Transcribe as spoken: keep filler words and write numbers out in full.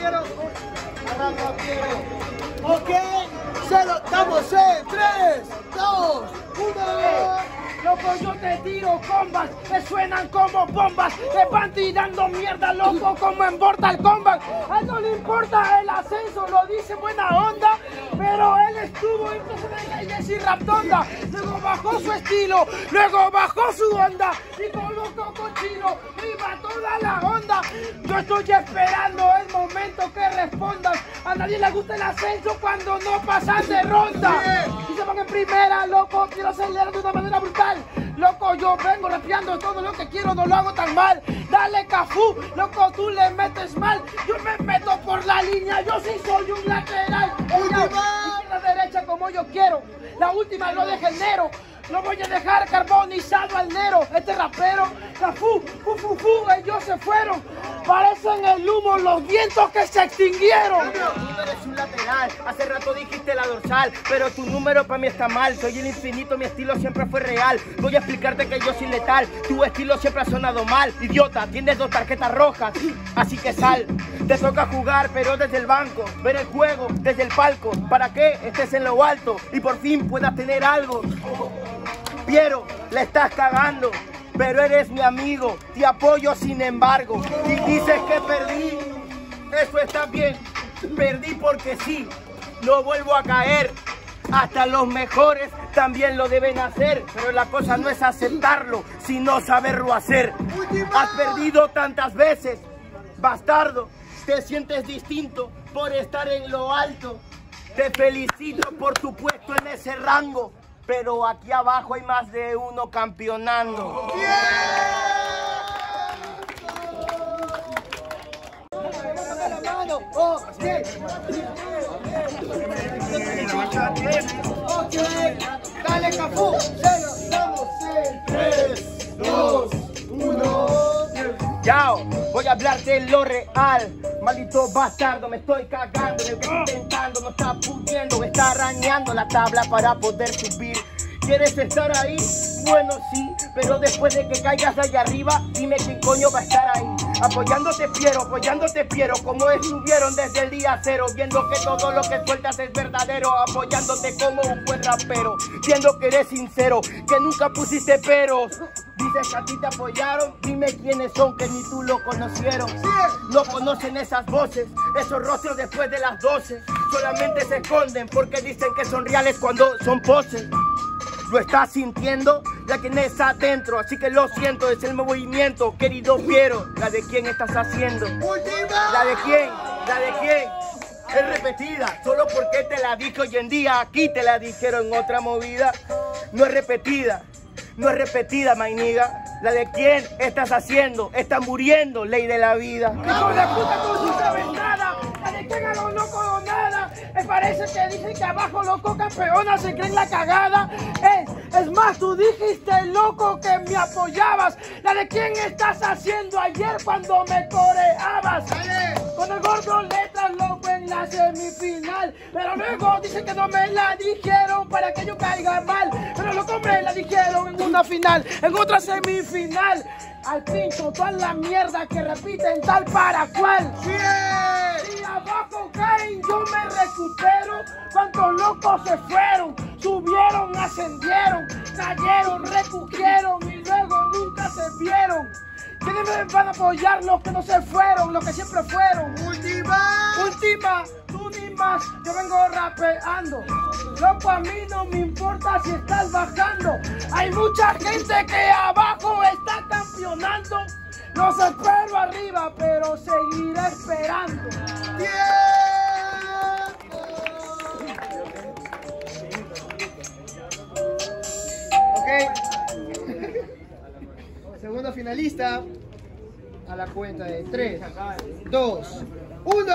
Piero. Arranca Piero. Ok, se lo damos en tres, dos, uno. Loco, yo te tiro combas que suenan como bombas, que van tirando mierda, loco, como en Mortal Kombat. A él no le importa el ascenso, lo dice buena onda, pero él estuvo en Jesse Raptonda. Luego bajó su estilo, luego bajó su onda y colocó cochino, viva toda la onda. Yo estoy esperando el momento que respondan. A nadie le gusta el ascenso cuando no pasan de ronda. Y se van en primera, loco, quiero acelerar de una manera brutal. Loco, yo vengo rapeando todo lo que quiero, no lo hago tan mal. Dale, Cafú, loco, tú le metes mal. Yo me meto por la línea, yo sí soy un lateral. Izquierda, derecha, como yo quiero. La última lo deja el Nero. No voy a dejar carbonizado al Nero. Este rapero, Cafú, fu, fu, fu, ellos se fueron. Parecen el humo los vientos que se extinguieron. Tú eres un lateral, hace rato dijiste la dorsal, pero tu número para mí está mal. Soy el infinito, mi estilo siempre fue real. Voy a explicarte que yo soy letal, tu estilo siempre ha sonado mal. Idiota, tienes dos tarjetas rojas, así que sal. Te toca jugar, pero desde el banco, ver el juego desde el palco, para que estés en lo alto y por fin puedas tener algo. Piero, le estás cagando, pero eres mi amigo, te apoyo sin embargo. Y dices que perdí, eso está bien, perdí porque sí, no vuelvo a caer. Hasta los mejores también lo deben hacer, pero la cosa no es aceptarlo, sino saberlo hacer. Has perdido tantas veces, bastardo, te sientes distinto por estar en lo alto. Te felicito por tu puesto en ese rango, pero aquí abajo hay más de uno campeonando. Dale, Cafú, se lo damos en tres, dos, uno. Yao, voy a hablar de lo real. Maldito bastardo, me estoy cagando. En el que estoy intentando, no está pudiendo, me está arañando la tabla para poder subir. ¿Quieres estar ahí? Bueno, sí, pero después de que caigas allá arriba, dime quién coño va a estar ahí. Apoyándote Piero, apoyándote Piero, como estuvieron desde el día cero, viendo que todo lo que sueltas es verdadero, apoyándote como un buen rapero, viendo que eres sincero, que nunca pusiste peros. Dices que a ti te apoyaron, dime quiénes son, que ni tú lo conocieron. No conocen esas voces, esos rostros después de las doce, solamente se esconden porque dicen que son reales cuando son poses. ¿Lo estás sintiendo? La que es adentro, así que lo siento, es el movimiento, querido Piero. ¿La de quién estás haciendo? ¿La de quién? ¿La de quién? Es repetida, solo porque te la dije hoy en día, aquí te la dijeron en otra movida. No es repetida, no es repetida, mainiga. ¿La de quién estás haciendo? Está muriendo, ley de la vida. ¡Hijo de puta, tú no sabes nada! ¡La de quién a lo loco o nada! Me parece que dicen que abajo loco campeona se creen la cagada. Es, es más, tú dijiste loco que me apoyabas. ¿La de quién estás haciendo ayer cuando me coreabas? Con el gordo letras loco en la semifinal. Pero luego dicen que no me la dijeron para que yo caiga mal. Pero loco me la dijeron en una final, en otra semifinal. Final, al pincho, toda la mierda que repiten tal para cual. Si abajo caen, yo me recupero. Cuántos locos se fueron, subieron, ascendieron, cayeron, recogieron y luego nunca se vieron. ¿Quiénes me van a apoyar? Los que no se fueron, los que siempre fueron. Última, última, tú ni más, yo vengo rapeando. Loco, a mí no me importa si estás bajando. Hay mucha gente que abajo está campeonando. Los espero arriba, pero seguiré esperando. Ok. Segundo finalista. A la cuenta de tres, dos, uno.